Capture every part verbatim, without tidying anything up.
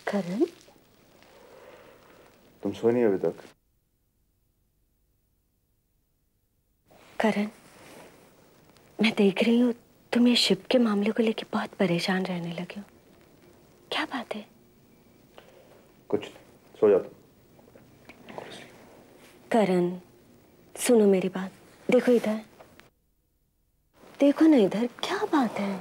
करण, तुम सोई नहीं अभी तक? करण, मैं देख रही हूँ तुम ये शिप के मामले को लेकर बहुत परेशान रहने लगे हो। क्या बात है? कुछ नहीं, सो जा तुम। करण, सुनो मेरी बात। देखो इधर, देखो ना इधर, क्या बात है?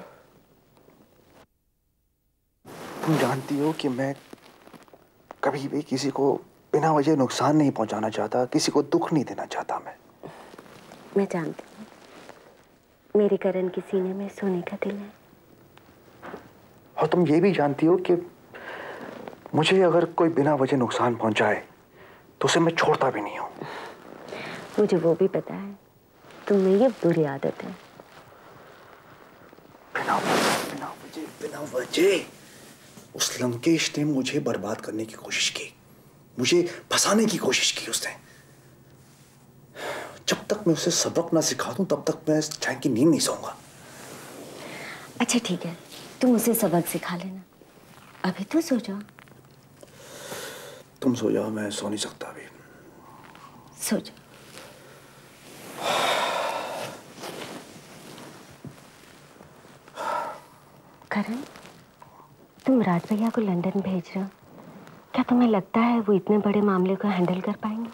तुम जानती हो कि मैं कभी भी किसी को बिना वजह नुकसान नहीं पहुंचाना चाहता, किसी को दुख नहीं देना चाहता। मैं मैं जानती हूँ, मेरे करण के सीने में सोने का दिल है। और तुम ये भी जानती हो कि मुझे अगर कोई बिना वजह नुकसान पहुंचाए तो उसे मैं छोड़ता भी नहीं हूँ। मुझे वो भी पता है, तुम में ये बुरी आदत है। बिना वजह बिना वजह बिना वजह उस लंकेश ने मुझे बर्बाद करने की कोशिश की, मुझे फंसाने की कोशिश की उसने। जब तक मैं उसे सबक ना सिखा दूं तब तक मैं चैन की नींद नहीं सोऊंगा। अच्छा ठीक है, तुम उसे सबक सिखा लेना, अभी तो सो जाओ। तुम सो जाओ, मैं सो नहीं सकता अभी। सो जाओ। करण, तुम राज भैया को लंदन भेज रहे हो, क्या तुम्हें लगता है वो इतने बड़े मामले को हैंडल कर पाएंगे?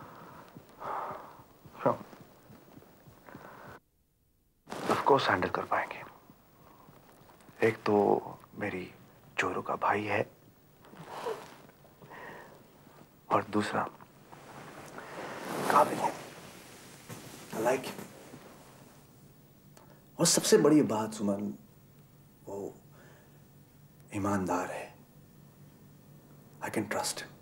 ऑफ कोर्स हैंडल कर पाएंगे। एक तो मेरी चोरों का भाई है और दूसरा काबिल है। I like him. और सबसे बड़ी बात सुमन, वो ईमानदार है। I can trust him.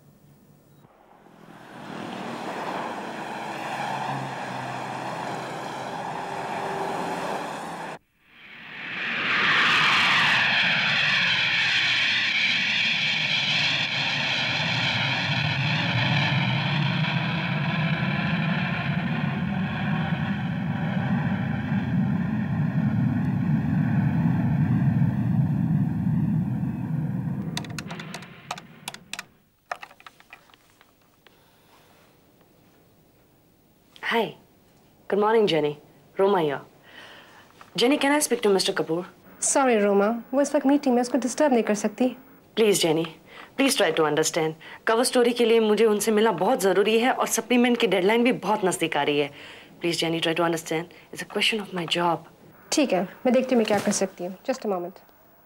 Hi. Good morning, Jenny. Roma here. Jenny, can I speak to Mister Kapoor? Sorry, Roma. वो इस वक्त मीटिंग में, उसको डिस्टर्ब नहीं कर सकती। Please, Jenny. Please try to understand. Cover story के लिए मुझे उनसे मिलना बहुत जरूरी है और सप्लीमेंट की डेडलाइन भी बहुत नजदीक आ रही है। Please, Jenny, try to understand. It's a question of my job. ठीक है, मैं देखती हूँ मैं क्या कर सकती हूँ। Just a moment.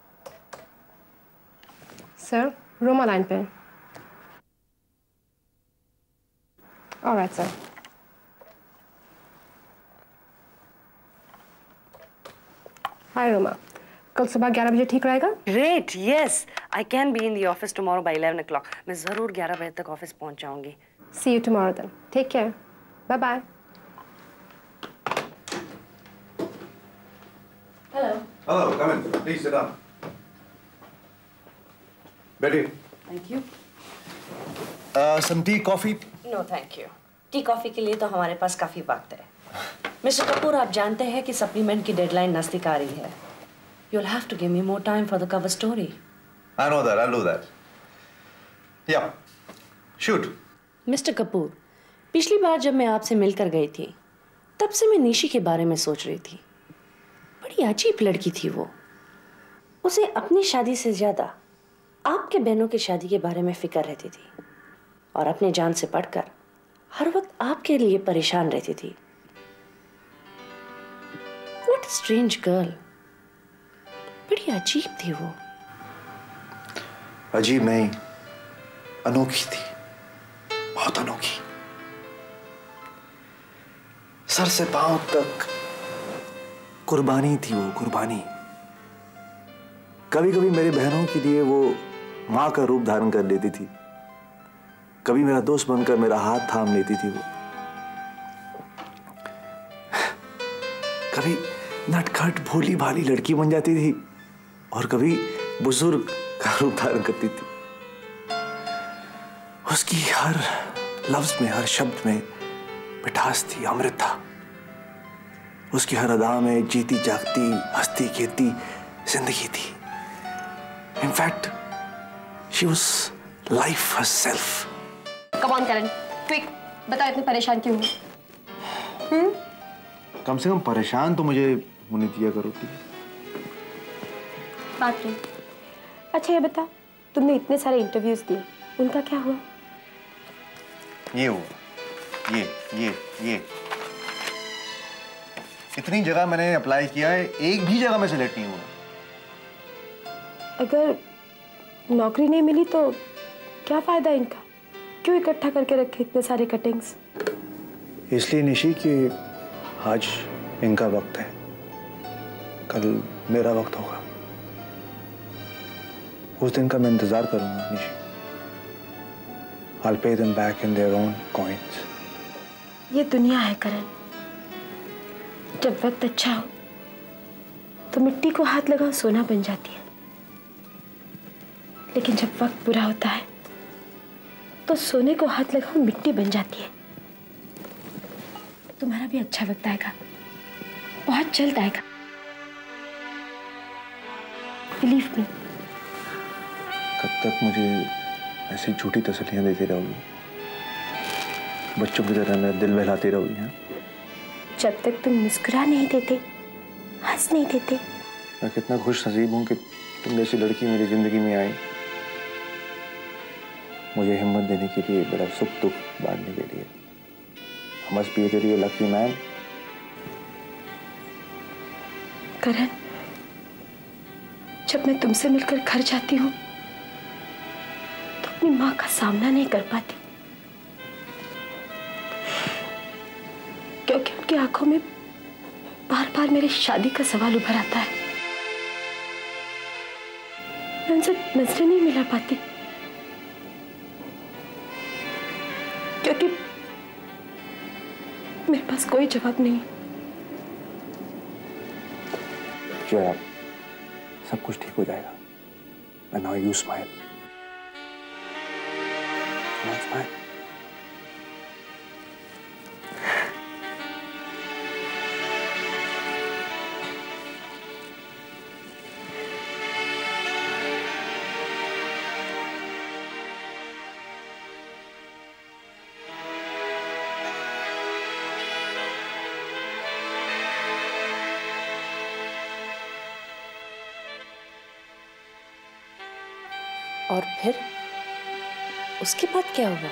Sir, Roma line पे। All right, sir. Hi, Roma. कल सुबह ग्यारह बजे ठीक रहेगा? Great, yes. I can be in the office tomorrow by eleven o'clock. मैं जरूर ग्यारह बजे तक ऑफिस पहुंच जाऊंगी। See you tomorrow then. Take care. Bye bye. Hello. Hello, come in. Please sit down. Betty. Thank you. Uh, some tea, coffee? No, thank you. Tea coffee के लिए तो हमारे पास काफी वक्त है। मिस्टर कपूर, आप जानते हैं कि सप्लीमेंट की डेडलाइन नजदीक आ रही है। You'll have to give me more time for the cover story. I know that. I'll do that. Yeah. Shoot. Mister Kapoor, पिछली बार जब मैं आपसे मिलकर गई थी, तब से मैं निशी के बारे में सोच रही थी। बड़ी अजीब लड़की थी वो। उसे अपनी शादी से ज्यादा आपके बहनों की शादी के बारे में फिक्र रहती थी और अपने जान से बढ़कर हर वक्त आपके लिए परेशान रहती थी। What a strange girl. बड़ी अजीब थी वो। अजीब नहीं, अनोखी थी, बहुत अनोखी। सर से पांव तक कुर्बानी थी वो, कुर्बानी। कभी कभी मेरी बहनों के लिए वो मां का रूप धारण कर लेती थी, कभी मेरा दोस्त बनकर मेरा हाथ थाम लेती थी वो, कभी नटखट भोली भाली लड़की बन जाती थी और कभी बुजुर्ग का रूप धारण करती थी। उसकी हर लफ्ज में, हर शब्द में मिठास थी, अमृत था। उसकी हर अदा में जीती जागती, हंसती खेलती जिंदगी थी। In fact She was life herself. Come on, Karan, quick, बताओ इतने परेशान क्यों हो? हम्म? कम से कम परेशान तो मुझे होने दिया करो। बात नहीं। अच्छा ये बता, तुमने इतने सारे इंटरव्यूज दिए, उनका क्या हुआ? ये हुआ, ये ये ये इतनी जगह मैंने अप्लाई किया है, एक भी जगह में सिलेक्ट नहीं हुआ। अगर नौकरी नहीं मिली तो क्या फायदा इनका? क्यों इकट्ठा करके रखे इतने सारे कटिंग्स? इसलिए निशी कि आज इनका वक्त है, कल मेरा वक्त होगा। उस दिन का मैं इंतजार करूंगा Nishi. I'll pay them back in their own coins. ये दुनिया है करण, जब वक्त अच्छा हो तो मिट्टी को हाथ लगाओ सोना बन जाती है, लेकिन जब वक्त बुरा होता है तो सोने को हाथ लगाओ मिट्टी बन जाती है। तुम्हारा भी अच्छा वक्त आएगा, बहुत जल्द आएगा, बिलीव मी। कब तक मुझे ऐसी झूठी तसल्लियां देती रहोगी, बच्चों की तरह मेरा दिल बहलाती रहोगी? हाँ, जब तक तुम मुस्कुरा नहीं देते, हंस नहीं देते। मैं कितना खुश नसीब हूँ कि तुम जैसी लड़की मेरी जिंदगी में आई, मुझे हिम्मत देने के लिए, मेरा सुख दुख बांटने के लिए। I must be a very lucky man. करण, जब मैं तुमसे मिलकर घर जाती हूँ तो अपनी माँ का सामना नहीं कर पाती, क्योंकि उनकी आंखों में बार बार मेरी शादी का सवाल उभर आता है। मैं उनसे नजरें नहीं मिला पाती, क्योंकि मेरे पास कोई जवाब नहीं। जया, सब कुछ ठीक हो जाएगा। And now you smile. Now smile. और फिर उसके बाद क्या हुआ?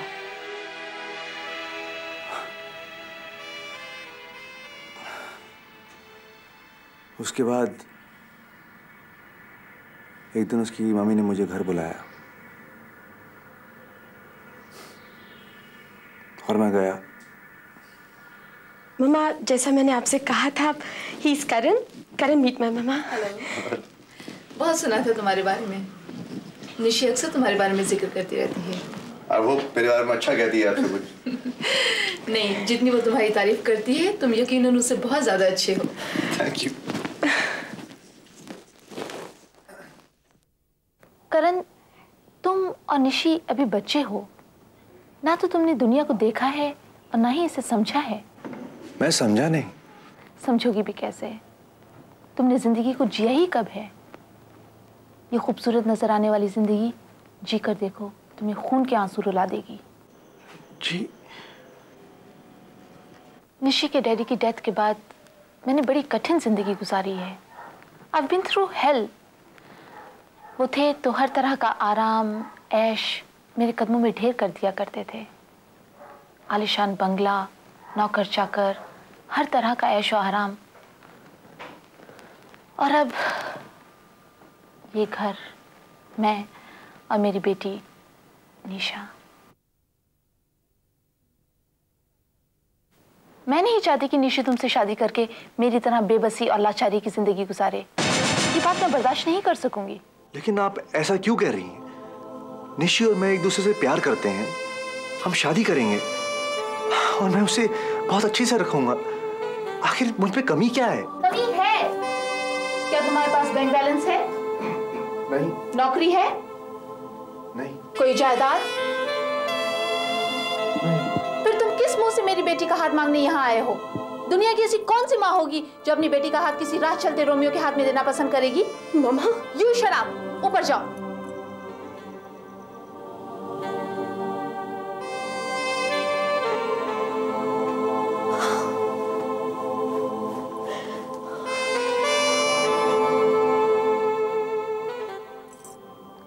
उसके बाद एक दिन उसकी मम्मी ने मुझे घर बुलाया और मैं गया। मम्मा, जैसा मैंने आपसे कहा था, he is Karan. Karan, meet my mama. Hello. बहुत सुना था तुम्हारे बारे में, निशी अक्सर तुम्हारे बारे में जिक्र करती रहती है। और वो मेरे बारे में अच्छा कहती है आपसे कुछ? नहीं, जितनी वो तुम्हारी तारीफ करती है, तुम यकीनन उससे बहुत ज्यादा अच्छे हो। Thank you. करण, तुम और निशी अभी बच्चे हो, ना तो तुमने दुनिया को देखा है और ना ही इसे समझा है। मैं समझा नहीं। समझोगी भी कैसे? तुमने जिंदगी को जिया ही कब है? ये खूबसूरत नजर आने वाली जिंदगी जी कर देखो, तुम्हें खून के आंसू रुला देगी। जी। निशी के डैडी की डेथ के बाद मैंने बड़ी कठिन जिंदगी गुजारी है। I've been through hell। वो थे तो हर तरह का आराम, ऐश मेरे कदमों में ढेर कर दिया करते थे। आलीशान बंगला, नौकर चाकर, हर तरह का ऐश और आराम। और अब ये घर, मैं और मेरी बेटी निशा। मैं नहीं चाहती कि निशी तुमसे शादी करके मेरी तरह बेबसी और लाचारी की जिंदगी गुजारे। ये बात मैं बर्दाश्त नहीं कर सकूंगी। लेकिन आप ऐसा क्यों कह रही हैं? निशी और मैं एक दूसरे से प्यार करते हैं, हम शादी करेंगे और मैं उसे बहुत अच्छे से रखूंगा। आखिर मुझ पे कमी क्या है? कमी है? क्या तुम्हारे पास बैंक बैलेंस है? नहीं। नौकरी है? नहीं। कोई जायदाद? नहीं। फिर तुम किस मुंह से मेरी बेटी का हाथ मांगने यहाँ आए हो? दुनिया की ऐसी कौन सी माँ होगी जो अपनी बेटी का हाथ किसी राह चलते रोमियो के हाथ में देना पसंद करेगी? मम्मा, यू शट अप, ऊपर जाओ।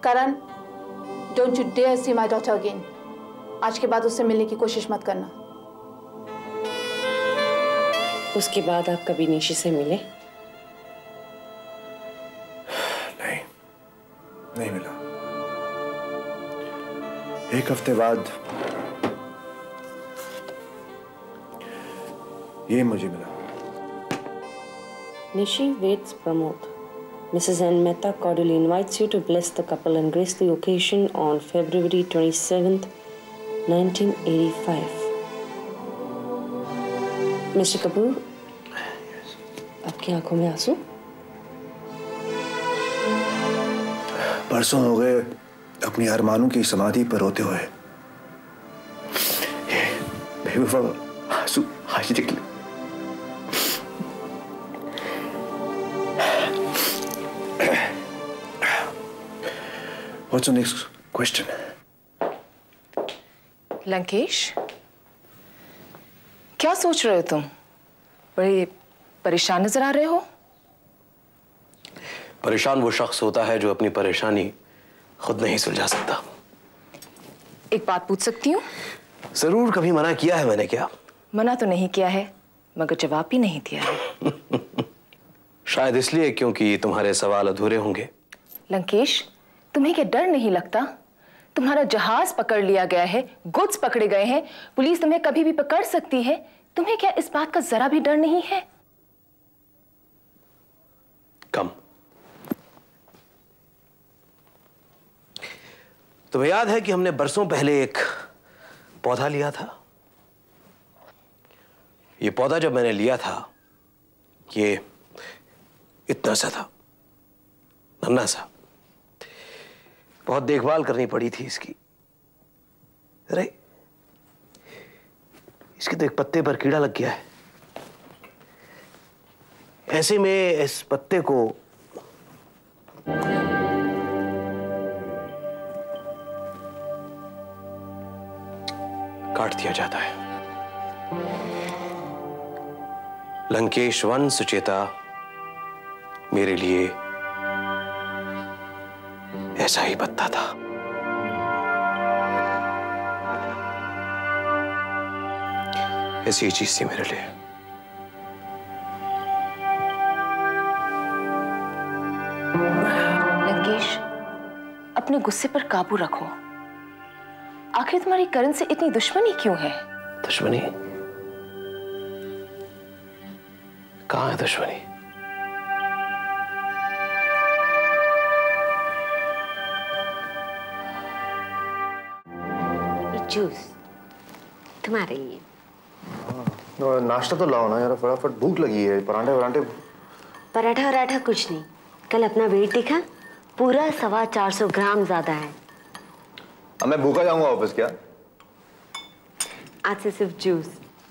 Karan, don't you dare see my daughter again. आज के बाद उससे मिलने की कोशिश मत करना। उसके बाद आप कभी निशी से मिले? नहीं, नहीं मिला। एक हफ्ते बाद ये मुझे मिला। Nishi waits Pramod. Missus N. Mehta cordially invites you to bless the couple and grace the occasion on February twenty-seventh, nineteen eighty-five. Mister Kapoor, yes. आपकी आंखों में आंसू? बरसों हो गए अपनी अरमानों की समाधि पर रोते हुए। बेवफा आंसू आज निकले। What's the next question? Lankesh, क्या सोच रहे हो तुम? बड़े परेशान नजर आ रहे हो। परेशान वो शख्स होता है जो अपनी परेशानी खुद नहीं सुलझा सकता। एक बात पूछ सकती हूँ? जरूर, कभी मना किया है मैंने क्या? मना तो नहीं किया है, मगर जवाब भी नहीं दिया है। शायद इसलिए क्योंकि तुम्हारे सवाल अधूरे होंगे। लंकेश, तुम्हें क्या डर नहीं लगता? तुम्हारा जहाज पकड़ लिया गया है, गुड्स पकड़े गए हैं, पुलिस तुम्हें कभी भी पकड़ सकती है। तुम्हें क्या इस बात का जरा भी डर नहीं है? कम। तुम्हें याद है कि हमने बरसों पहले एक पौधा लिया था? ये पौधा जब मैंने लिया था, ये इतना सा था, नन्हा सा। बहुत देखभाल करनी पड़ी थी इसकी। अरे, इसके तो एक पत्ते पर कीड़ा लग गया है। ऐसे में इस पत्ते को काट दिया जाता है। लंकेश वन सुचेता मेरे लिए ऐसा ही पत्ता था। ऐसी ही चीज थी मेरे लिए। लंकेश, अपने गुस्से पर काबू रखो। आखिर तुम्हारी करण से इतनी दुश्मनी क्यों है? दुश्मनी? कहाँ है दुश्मनी? जूस तुम्हारे लिए। हाँ, नाश्ता तो लाओ ना यार, फटाफट भूख लगी है। पराठे वराठे। पराठा वराठा कुछ नहीं। कल अपना वेट देखा, पूरा सवा चार सौ ग्राम ज्यादा है। अब मैं भूखा जाऊंगा वापस क्या? आज से सिर्फ जूस।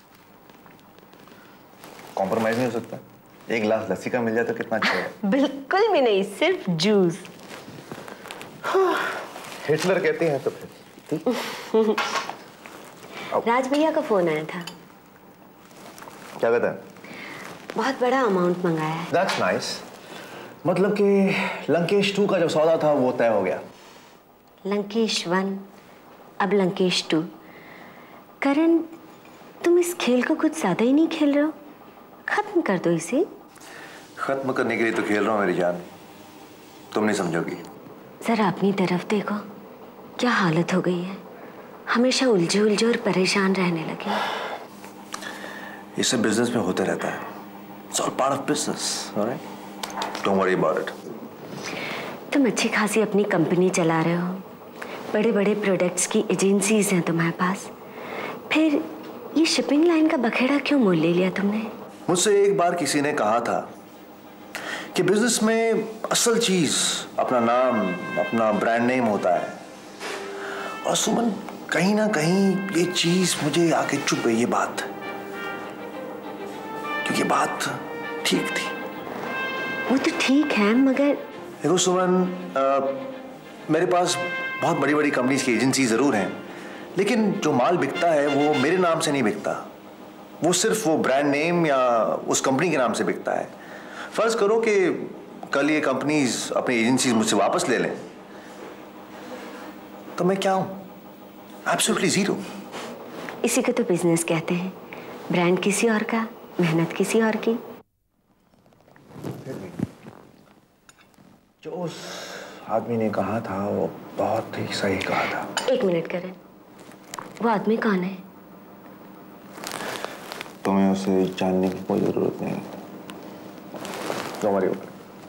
कॉम्प्रोमाइज नहीं हो सकता? एक गिलास लस्सी का मिल जाए तो कितना अच्छा है। बिल्कुल भी नहीं, सिर्फ जूस। हिटलर कहते हैं तो फिर। राज भैया का फोन आया था। क्या कहता है? बहुत बड़ा अमाउंट मंगाया है। That's nice. मतलब कि लंकेश टू का जो सौदा था वो तय हो गया। लंकेश वन, अब लंकेश टू। करण, तुम इस खेल को कुछ ज्यादा ही नहीं खेल रहे हो? खत्म कर दो इसे। खत्म करने के लिए तो खेल रहा हूँ मेरी जान, तुम नहीं समझोगी। जरा अपनी तरफ देखो, क्या हालत हो गई है। हमेशा उलझे उलझे और परेशान रहने लगे। ये सब बिजनेस में होते रहता है। It's all part of business, alright? Don't worry about it. तुम अच्छी खासी अपनी कंपनी चला रहे हो, बड़े बड़े प्रोडक्ट्स की एजेंसीज हैं तुम्हारे पास, फिर ये शिपिंग लाइन का बखेड़ा क्यों मोल ले लिया तुमने? मुझसे एक बार किसी ने कहा था कि बिजनेस में असल चीज अपना नाम, अपना ब्रांड नेम होता है। और सुमन, कहीं ना कहीं ये चीज मुझे आके चुप गई, ये बात, क्योंकि ये बात ठीक थी। वो तो ठीक है, मगर देखो सुमन, आ, मेरे पास बहुत बड़ी बड़ी कंपनीज की एजेंसी जरूर हैं, लेकिन जो माल बिकता है वो मेरे नाम से नहीं बिकता। वो सिर्फ वो ब्रांड नेम या उस कंपनी के नाम से बिकता है। फर्ज करो कि कल ये कंपनीज अपनी एजेंसीज मुझसे वापस ले लें, तो मैं क्या हूं? Absolutely zero. इसी को तो बिजनेस कहते हैं, ब्रांड किसी और का, मेहनत किसी और की। जो उस आदमी ने कहा था वो बहुत ही सही कहा था। एक मिनट करें, वो आदमी कौन है? तुम्हें उसे जानने की कोई जरूरत नहीं। तुम्हारी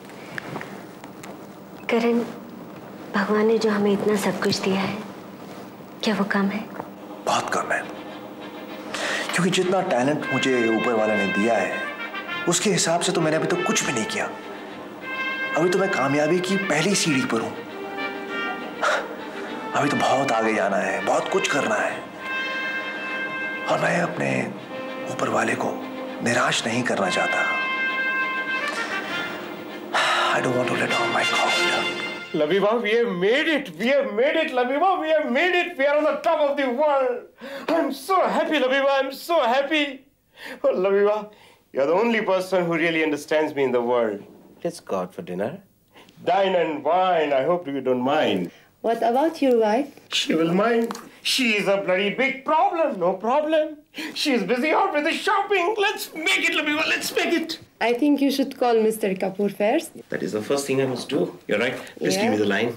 करण, भगवान ने जो हमें इतना सब कुछ दिया है, क्या वो कम है? बहुत कम है, क्योंकि जितना टैलेंट मुझे ऊपर वाले ने दिया है उसके हिसाब से तो मैंने अभी तक तो कुछ भी नहीं किया। अभी तो मैं कामयाबी की पहली सीढ़ी पर हूं। अभी तो बहुत आगे जाना है, बहुत कुछ करना है, और मैं अपने ऊपर वाले को निराश नहीं करना चाहता। I don't want to let down my God. Labiba, we have made it. We have made it, Labiba. We have made it. We are on the top of the world. I'm so happy, Labiba. I'm so happy. Oh, Labiba, you're the only person who really understands me in the world. Let's go out for dinner. Dine and wine. I hope you don't mind. What about your wife? She will mind. She is a bloody big problem. No problem. She is busy out with the shopping. Let's make it, Labiba. Let's make it. I think you should call Mister Kapoor first. That is the first thing I must do. You're right. Please Yeah. give me the line.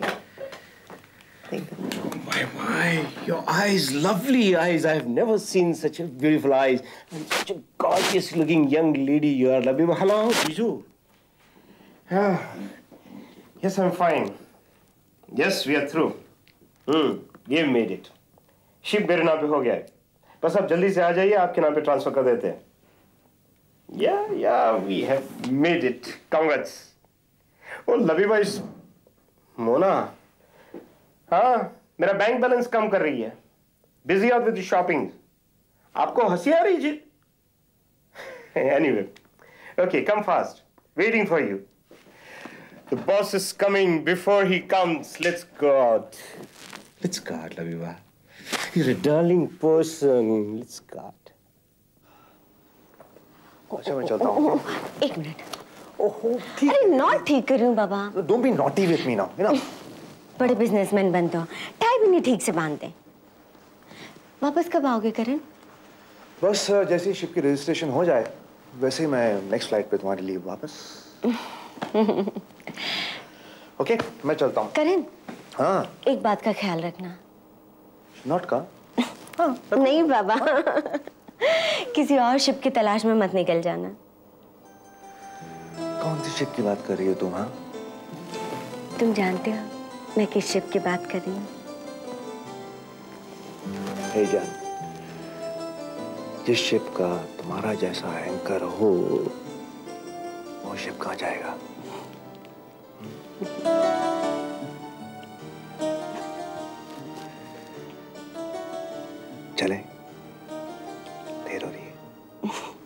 Thank you. Oh, my, my. Your eyes, lovely eyes. I have never seen such a beautiful eyes. And such a gorgeous looking young lady you are, Labiba. Hello, Bijou. Yeah. Yes, I'm fine. Yes, we are through. Hmm. We have made it. Ship मेरे नाम पे हो गया है. बस आप जल्दी से आ जाइए, आपके नाम पे ट्रांसफर कर देते हैं. Yeah, yeah, we have made it. Congrats. Oh, Labiba is... Mona. हाँ, मेरा बैंक बैलेंस कम कर रही है. Busy out with the shopping. आपको हंसी आ रही जी? Anyway. Okay, come fast. Waiting for you. The boss is coming. Before he comes, let's go out. Let's go out, Labiba. You're a darling person. Let's go out. अच्छा मैं चलता हूँ। एक minute. ओहो, ठीक। अरे नॉट ठीक कर रही हूँ बाबा। Don't be naughty with me now, you know? बड़े बिजनेसमैन बनते हो, टाई भी नहीं ठीक से बांधते। वापस कब आओगे करण? बस जैसे ही शिप की रजिस्ट्रेशन हो जाए, वैसे ही मैं नेक्स्ट फ्लाइट पे तुम्हारे लिए वापस। ओके, मैं चलता हूँ। करण, हाँ। एक बात का ख्याल रखना। नॉट का? हाँ। नहीं बाबा, किसी और शिप की तलाश में मत निकल जाना। कौन सी शिप की बात कर रही हो तुम? हाँ, तुम जानते हो मैं किस शिप की बात कर रही हूँ? हे जान, जिस शिप का तुम्हारा जैसा एंकर हो, वो शिप कहाँ जाएगा? चलें? देर हो रही है।